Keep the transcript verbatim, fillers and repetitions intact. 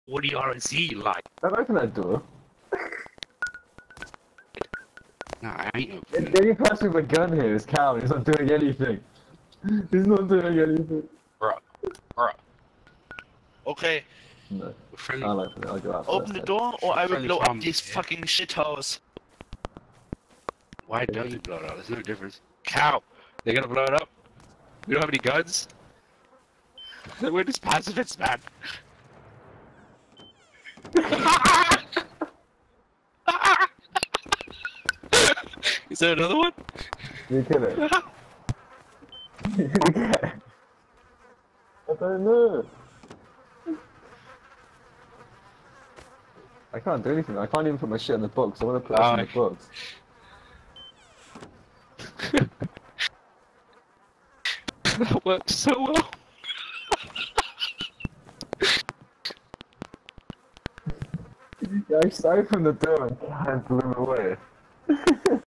What do you R Z like? Don't open that door. Nah, I ain't The opening. only person with a gun here is Cal. He's not doing anything. He's not doing anything. Bruh. Bruh. Okay, No. friendly. I'll open it. I'll go after Open the that. door, or I will Friendly blow up promise, these yeah. fucking shitholes. Why don't you blow it up? There's no difference. Cow! They're gonna blow it up? We don't have any guns? We're just pacifists, man. Is there another one? You kill it. Okay. I don't know. I can't do anything. I can't even put my shit in the box. I want to put Oh, this in the box. That works so well. Yeah, I just opened the door and blew away.